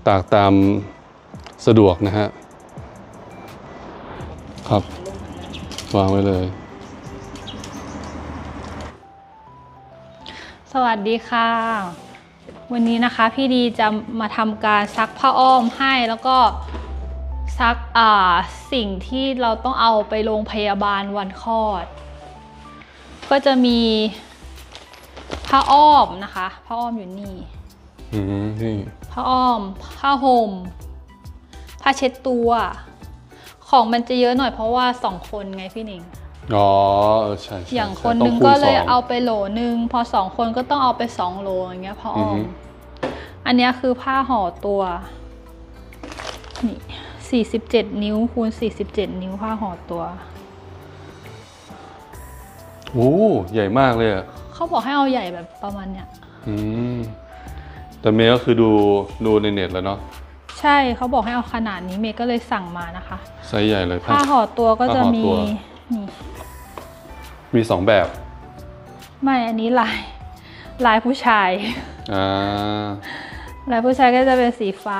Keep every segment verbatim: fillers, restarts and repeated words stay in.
ตากตามสะดวกนะฮะครับวางไว้เลยสวัสดีค่ะวันนี้นะคะพี่ดีจะมาทำการซักผ้าอ้อมให้แล้วก็ซักอ่าสิ่งที่เราต้องเอาไปโรงพยาบาลวันคลอดก็จะมีผ้าอ้อมนะคะผ้าอ้อมอยู่นี่อืมนี่ผ้าอ้อมผ้าห่มผ้าเช็ดตัวของมันจะเยอะหน่อยเพราะว่าสองคนไงพี่หนิงอ๋อเออใช่อย่างคนนึงก็เลยเอาไปโหลนึงพอสองคนก็ต้องเอาไปสองโหลอย่างเงี้ยผ้าอ้อมอันนี้คือผ้าห่อตัวนี่สี่สิบเจ็ดนิ้วคูณสี่สิบเจ็ดนิ้วผ้าห่อตัวโอ้ใหญ่มากเลยอ่ะเขาบอกให้เอาใหญ่แบบประมาณเนี้ยอืมแต่เมย์ก็คือดูดูในเน็ตแล้วเนาะใช่เขาบอกให้เอาขนาดนี้เมย์ก็เลยสั่งมานะคะไซส์ใหญ่เลยผ้าห่อตัวก็จะมีนี่มีสองแบบไม่อันนี้ลายลายผู้ชายอ่าลายผู้ชายก็จะเป็นสีฟ้า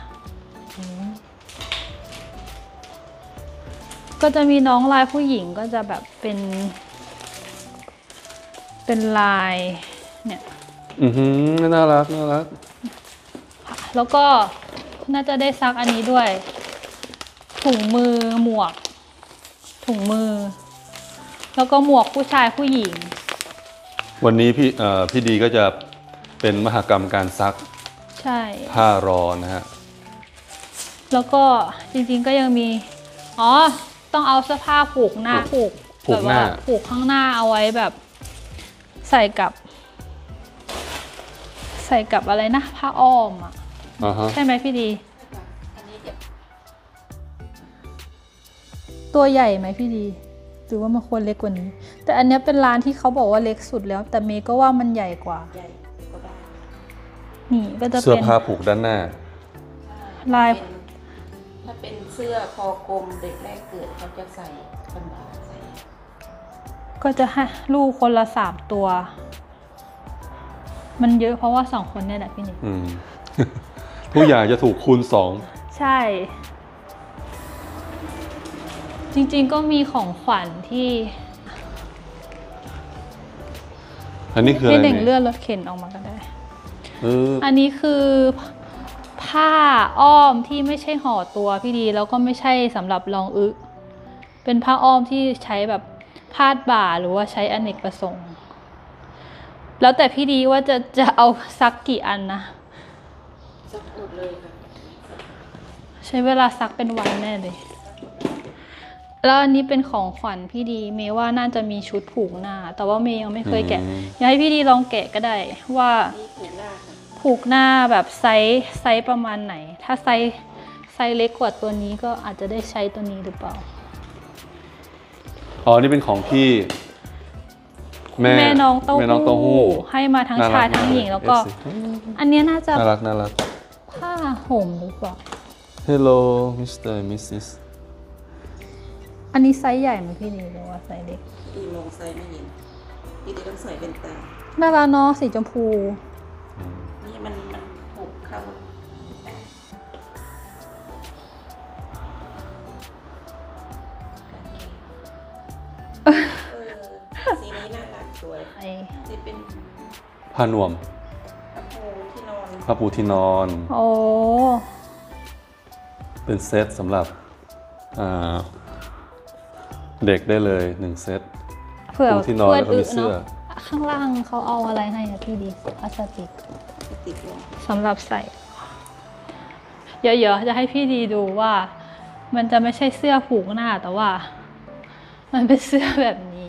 ก็จะมีน้องลายผู้หญิงก็จะแบบเป็นเป็นลายเนี่ยอือหือน่ารักน่ารักแล้วก็น่าจะได้ซักอันนี้ด้วยถุงมือหมวกถุงมือแล้วก็หมวกผู้ชายผู้หญิงวันนี้พี่เอ่อพี่ดีก็จะเป็นมหกรรมการซักใช่ผ้ารอนะฮะแล้วก็จริงๆก็ยังมีอ๋อต้องเอาเสื้อผ้าผูกหน้าผูกผูกหน้าผูกข้างหน้าเอาไว้แบบใส่กับใส่กับอะไรนะผ้าอ้อมอ่ะใช่ไหมพี่ดีตัวใหญ่ไหมพี่ดีหรือว่ามันควรเล็กกว่านี้แต่อันนี้เป็นร้านที่เขาบอกว่าเล็กสุดแล้วแต่เมย์ก็ว่ามันใหญ่กว่านี่ก็จะเป็นเสื้อผ้าผูกด้านหน้าลายถ้าเป็นเสื้อคอกลมเด็กแรกเกิดเขาจะใส่คนบาใส่ก็จะให้ลูกคนละสามตัวมันเยอะเพราะว่าสองคนเนี่ยแหละพี่นิดทุกอย่างจะถูกคูณสองใช่จริงๆก็มีของขวัญที่อันนี้คืออะไรให้เด็กเลื่อนรถเข็นออกมาก็ได้อันนี้คือผ้าอ้อมที่ไม่ใช่ห่อตัวพี่ดีแล้วก็ไม่ใช่สำหรับรองอึเป็นผ้าอ้อมที่ใช้แบบพาดบ่าหรือว่าใช้อเนกประสงค์แล้วแต่พี่ดีว่าจะจะเอาซักกี่อันนะซักหมดเลยค่ะใช้เวลาซักเป็นวันแน่เลยแล้วอันนี้เป็นของขวัญพี่ดีเมย์ว่าน่าจะมีชุดผูกหน้าแต่ว่าเมย์ยังไม่เคยแกะอยากให้พี่ดีลองแกะก็ได้ว่าผูกหน้าแบบไซส์ไซส์ประมาณไหนถ้าไซส์ไซส์เล็กกว่าตัวนี้ก็อาจจะได้ใช้ตัวนี้หรือเปล่าอ๋อนี่เป็นของพี่แม่แม่น้องเต้าหู้ให้มาทั้งชายทั้งหญิงแล้วก็อันนี้น่าจะน่ารักน่ารักผ้าห่มหรือเปล่า Hello มิสเตอร์ มิสซิสอันนี้ไซส์ใหญ่ไหมพี่ดีหรือว่าไซส์เล็กพี่มองไซส์ไม่เห็นพี่ดีต้องใส่เป็นตาน่ารักเนาะสีชมพูนี่มันมันผูกเข้าสีนี้น่ารักสวยที่เป็นผ้านวมผ้าปูที่นอนโอ้เป็นเซตสำหรับเด็กได้เลยหนึ่งเซตปูที่นอนแล้วก็มีเสื้อข้างล่างเขาเอาอะไรให้อะพี่ดีพลาสติกสำหรับใส่เยอะๆจะให้พี่ดีดูว่ามันจะไม่ใช่เสื้อผูกหน้าแต่ว่ามันเป็นเสื้อแบบนี้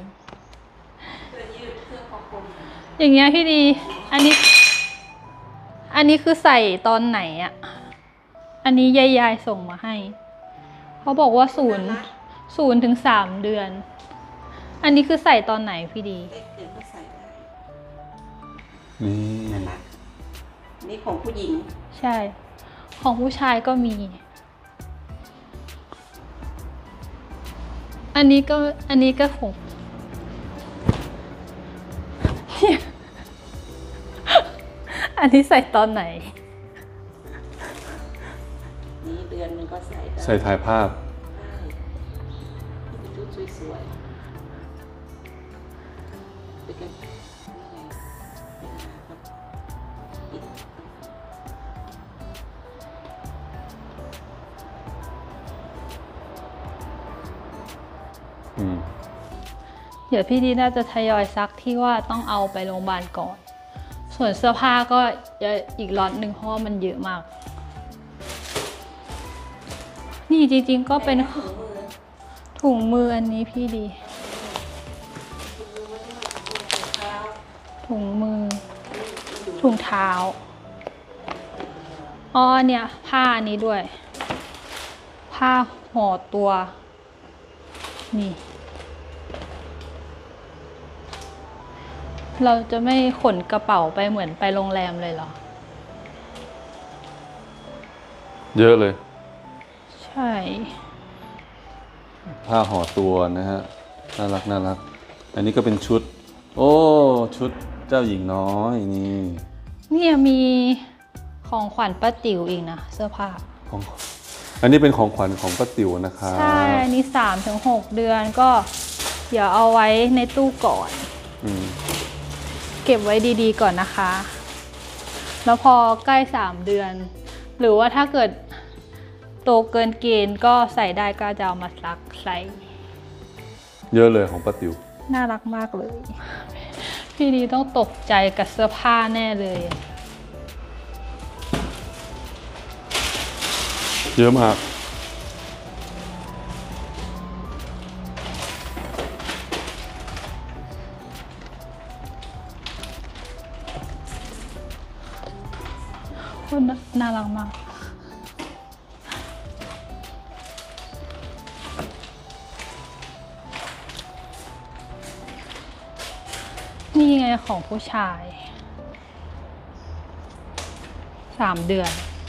อย่างเงี้ยพี่ดีอันนี้อันนี้คือใส่ตอนไหนอะอันนี้ยายๆส่งมาให้เขาบอกว่าศูนย์ศูนย์ถึงสามเดือนอันนี้คือใส่ตอนไหนพี่ดีนี่นี่ของผู้หญิงใช่ของผู้ชายก็มีอันนี้ก็อันนี้ก็ผมอันนี้ใส่ตอนไหนดือนหนึงก็ใส่ได้ใส่ถ่ายภาพได้เป็นชุดสวยๆเป็นกันนี่ไงเป็นหาครับอีกอืมเดี๋ยวพี่ดีน่าจะทยอยซักที่ว่าต้องเอาไปโรงพยาบาลก่อน ส่วนเสื้อผ้าก็จะอีกล็อตหนึ่งเพราะว่ามันเยอะมาก นี่จริงๆก็เป็นถุงมือถุงมืออันนี้พี่ดีถุงมือไม่ต้องถุงเท้าถุงมือ ถุงเท้า อ๋อเนี่ยผ้าอันนี้ด้วย ผ้าห่อตัว นี่ เราจะไม่ขนกระเป๋าไปเหมือนไปโรงแรมเลยเหรอเยอะเลยใช่ผ้าห่อตัวนะฮะ น่ารักน่ารัก อันนี้ก็เป็นชุด โอ้ ชุดเจ้าหญิงน้อยนี่เนี่ยมีของขวัญป้าติ๋วอีกนะ เสื้อผ้าของอันนี้เป็นของขวัญของป้าติ๋วนะครับใช่ อันนี้สามถึงหกเดือนก็เดี๋ยวเอาไว้ในตู้ก่อนอืมเก็บไว้ดีๆก่อนนะคะ แล้วพอใกล้สามเดือน หรือว่าถ้าเกิดโตเกินเกณฑ์ก็ใส่ได้ก็จะเอามาซักใส่เยอะเลยของป้าติ๋วน่ารักมากเลย พี่ดีต้องตกใจกับเสื้อผ้าแน่เลยเยอะมากคนน่ารักมาก นี่ไงของผู้ชาย สามเดือน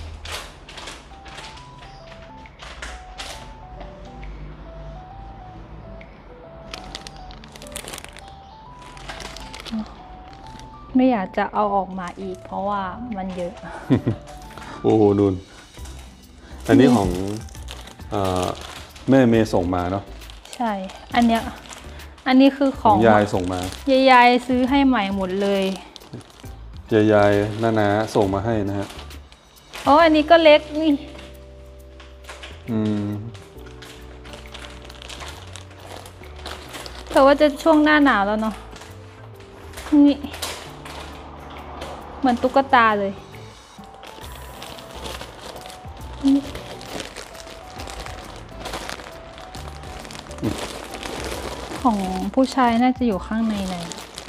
ไม่อยากจะเอาออกมาอีกเพราะว่ามันเยอะโอ้โหดูนอันนี้ของเอ่อแม่เมย์ส่งมาเนาะใช่ อันเนี้ย อันนี้คือขขออง งยายส่งมายายซื้อให้ใหม่หมดเลยยายยายน้านาส่งมาให้นะฮะอ๋อ อันนี้ก็เล็กนี่อืมแต่ว่าจะช่วงหน้าหนาวแล้วเนาะ นี่ เหมือนตุ๊กตาเลยนี่ของผู้ชายน่าจะอยู่ข้างในเลย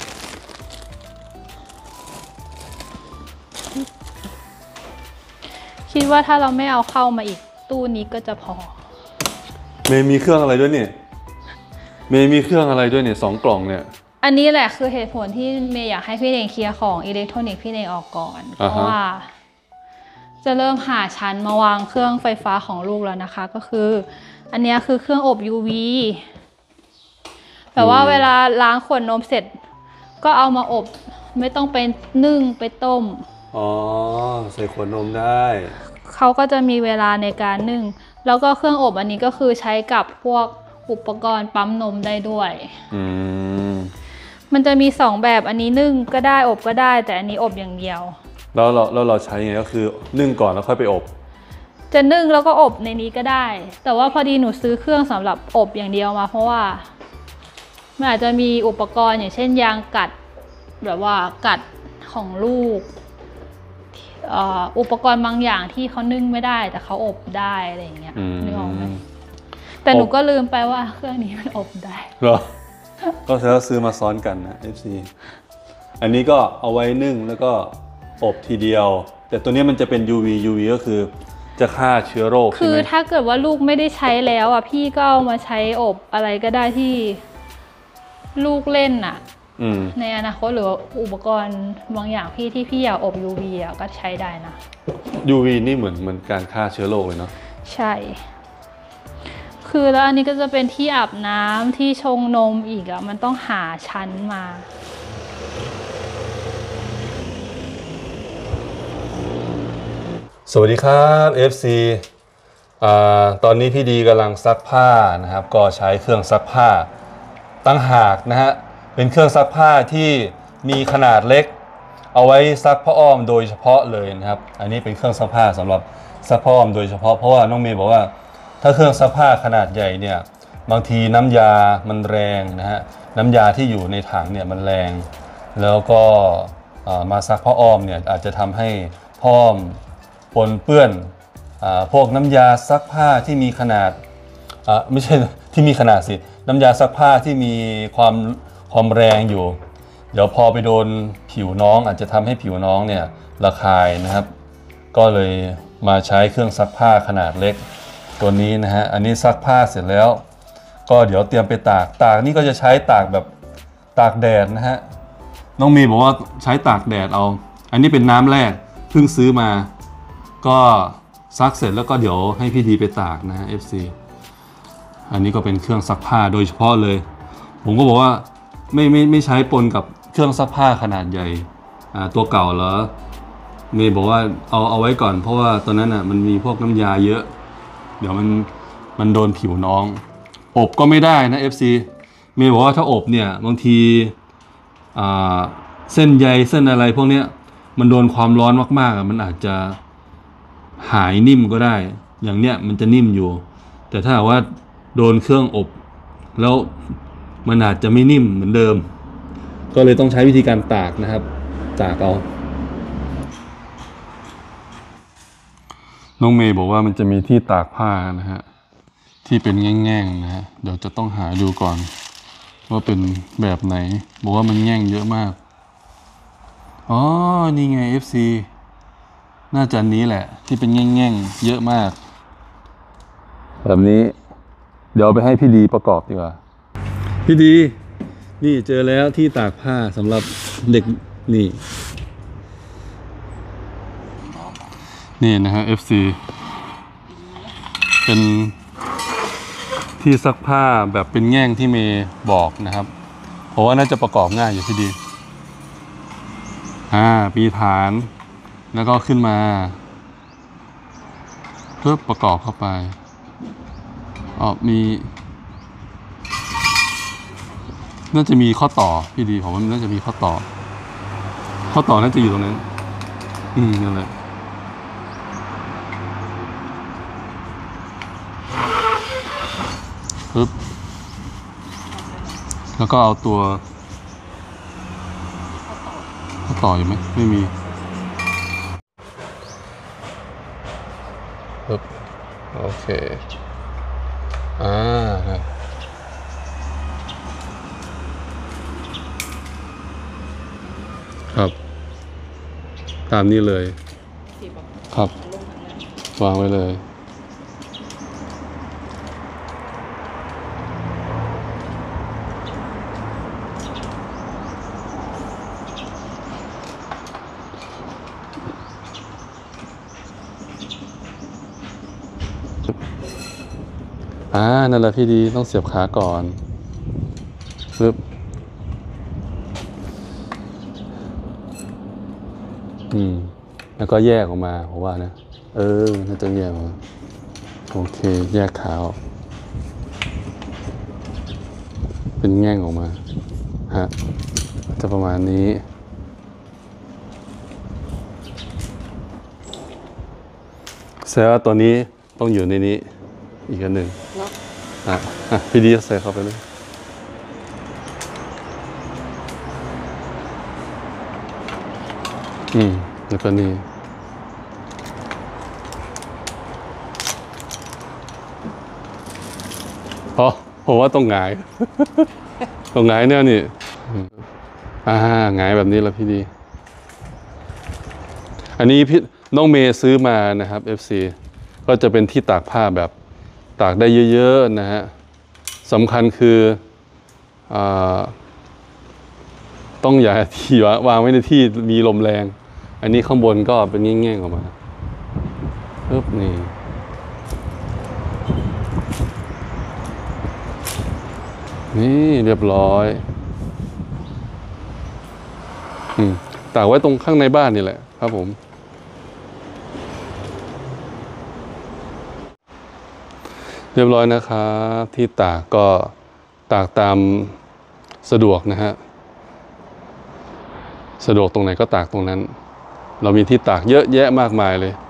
คิดว่าถ้าเราไม่เอาเข้ามาอีกตู้นี้ก็จะพอเมย์มีเครื่องอะไรด้วยเนี่ย เมย์มีเครื่องอะไรด้วยเนี่ยสองกล่องเนี่ยอันนี้แหละคือเหตุผลที่เมย์อยากให้พี่เน่งเคลียร์ของอิเล็กทรอนิกส์พี่เน่งออกก่อน เพอ่าฮะราะว่า จะเริ่มหาชั้นมาวางเครื่องไฟฟ้าของลูกแล้วนะคะ ก็คือ อันนี้คือเครื่องอบ ยู วี แต่ว่าเวลาล้างขวดนมเสร็จ ก็เอามาอบไม่ต้องไปนึ่งไปต้มอ๋อ ใส่ขวดนมได้เขาก็จะมีเวลาในการนึ่ง แล้วก็เครื่องอบอันนี้ก็คือใช้กับพวกอุปกรณ์ปั๊มนมได้ด้วยอืมมันจะมีสองแบบอันนี้นึ่งก็ได้อบก็ได้ แต่อันนี้อบอย่างเดียวแล้วเราแล้วเราใช้ไงก็คือนึ่งก่อนแล้วค่อยไปอบจะนึ่งแล้วก็อบในนี้ก็ได้ แต่ว่าพอดีหนูซื้อเครื่องสำหรับอบอย่างเดียวมา เพราะว่ามันอาจจะมีอุปกรณ์อย่างเช่นยางกัดแบบว่ากัดของลูกเอ่ออุปกรณ์บางอย่างที่เขานึ่งไม่ได้แต่เขาอบได้อะไรอย่างเงี้ยอืมนึกออกไหมแต่หนูก็ลืมไปว่าเครื่องนี้มันอบได้เหรอ ก็จะซื้อมาซ้อนกันนะ เอฟ ซี อันนี้ก็เอาไว้นึ่งแล้วก็อบทีเดียว แต่ตัวนี้มันจะเป็น ยู วี ยู วี ก็คือจะฆ่าเชื้อโรคคืใช่อไหมถ้าเกิดว่าลูกไม่ได้ใช้แล้วอ่ะพี่ก็เอามาใช้อบอะไรก็ได้ที่ลูกเล่นอ่ะอืมในอนาคตหรือว่าอุปกรณ์บางอย่างพี่ที่พี่อยากอบ ยู วี อ่ะก็ใช้ได้นะยู วี นี่เหมือนเหมือนการฆ่าเชื้อโรคเลยเนาะใช่ คือแล้วอันนี้ก็จะเป็นที่อาบน้ำที่ชงนมอีกอ่ะมันต้องหาชั้นมาสวัสดีครับ เอฟ ซีาตอนนี้พี่ดีกำลังซักผ้านะครับก็ใช้เครื่องซักผ้าตั้งหากนะฮะเป็นเครื่องซักผ้าที่มีขนาดเล็กเอาไว้ซักผ้าอ้อมโดยเฉพาะเลยนะครับอันนี้เป็นเครื่องซักผ้าสำหรับซักผ้าอ้อมโดยเฉพาะเพราะว่าน้องเมย์บอกว่าถ้าเครื่องซักผ้าขนาดใหญ่เนี่ยบางทีน้ำยามันแรงนะฮะน้ำยาที่อยู่ในถังเนี่ยมันแรงแล้วก็มาซักผ้าอ้อมเนี่ยอาจจะทำให้ผ้าอ้อมปนเปื้อนพวกน้ำยาซักผ้าที่มีขนาดไม่ใช่ที่มีขนาดสิน้ำยาซักผ้าที่มีความความแรงอยู่เดี๋ยวพอไปโดนผิวน้องอาจจะทำให้ผิวน้องเนี่ยระคายนะครับก็เลยมาใช้เครื่องซักผ้าขนาดเล็กตัวนี้นะฮะอันนี้ซักผ้าเสร็จแล้วก็เดี๋ยวเตรียมไปตากตากนี่ก็จะใช้ตากแบบตากแดดนะฮะน้องมีบอกว่าใช้ตากแดดเอาอันนี้เป็นน้ำแรกเพิ่งซื้อมาก็ซักเสร็จแล้วก็เดี๋ยวให้พี่ดีไปตากนะฮะ เอฟ ซี อันนี้ก็เป็นเครื่องซักผ้าโดยเฉพาะเลยผมก็บอกว่าไม่ไม่ไม่ใช้ปนกับเครื่องซักผ้าขนาดใหญ่อ่าตัวเก่าเหรอเมย์บอกว่าเอาเอาไว้ก่อนเพราะว่าตอนนั้นอ่ะมันมีพวกน้ำยาเยอะเดี๋ยวมันมันโดนผิวน้องอบก็ไม่ได้นะ เอฟ ซี เมย์บอกว่าถ้าอบเนี่ยบางทีอ่าเส้นใยเส้นอะไรพวกเนี้ยมันโดนความร้อนมากๆมันอาจจะหายนิ่มก็ได้อย่างเนี้ยมันจะนิ่มอยู่แต่ถ้าว่าโดนเครื่องอบแล้วมันอาจจะไม่นิ่มเหมือนเดิมก็เลยต้องใช้วิธีการตากนะครับตากเอาน้องเมย์บอกว่ามันจะมีที่ตากผ้านะฮะที่เป็นแง่งๆนะฮะเดี๋ยวจะต้องหาดูก่อนว่าเป็นแบบไหนบอกว่ามันแง่งเยอะมากอ๋อนี่ไง เอฟ ซี น่าจะอันนี้แหละที่เป็นแง่งๆเยอะมากแบบนี้เดี๋ยวไปให้พี่ดีประกอบดีกว่าพี่ดีนี่เจอแล้วที่ตากผ้าสำหรับเด็กนี่นี่นะฮะ เอฟ ซี เป็นที่ซักผ้าแบบเป็นแง่งที่เมย์บอกนะครับเพราะว่าน่าจะประกอบง่ายอยู่พี่ดีอ่าปีฐานแล้วก็ขึ้นมาเพื่อประกอบเข้าไปอ๋อมีน่าจะมีข้อต่อพี่ดีผมว่าน่าจะมีข้อต่อข้อต่อน่าจะอยู่ตรงนั้นอืมนั่นแหละปึ๊บแล้วก็เอาตัวข้อต่ออยู่ไหมไม่มีปึ๊บโอเคอ่าครับตามนี้เลยครับวางไว้เลยอ่านั่นแหละพี่ดีต้องเสียบขาก่อนปึ๊บอืมแล้วก็แยกออกมาผมว่านะเออน่าจะแยกออกมาโอเคแยกขาออกเป็นแง่งออกมาฮะจะประมาณนี้แสดงว่าตัวนี้ต้องอยู่ในนี้อีกอันหนึ่งอ่ะอ่ะพี่ดีใส่เข้าไปเลยอืมแล้วก็นี่อ๋อผมว่าต้องหงาย ต้องหงายเนี่ยนี่อ่าหงายแบบนี้แล้วพี่ดีอันนี้พี่น้องเมย์ซื้อมานะครับ เอฟ ซี ก็จะเป็นที่ตากผ้าแบบตากได้เยอะๆนะฮะสำคัญคืออต้องอย่าที่วางไว้ในที่มีลมแรงอันนี้ข้างบนก็เป็นแง่งๆออกมาปึ๊บนี่นี่เรียบร้อยอืมตากไว้ตรงข้างในบ้านนี่แหละครับผมเรียบร้อยนะครับที่ตากก็ตากตามสะดวกนะฮะสะดวกตรงไหนก็ตากตรงนั้น เรามีที่ตากเยอะแยะมากมายเลย